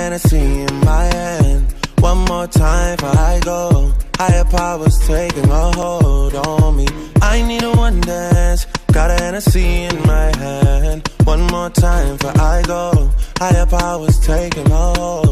Hennessy in my hand. One more time before I go. Higher powers taking a hold on me. I need a one dance. Got a Hennessy in my hand. One more time before I go. Higher powers taking a hold.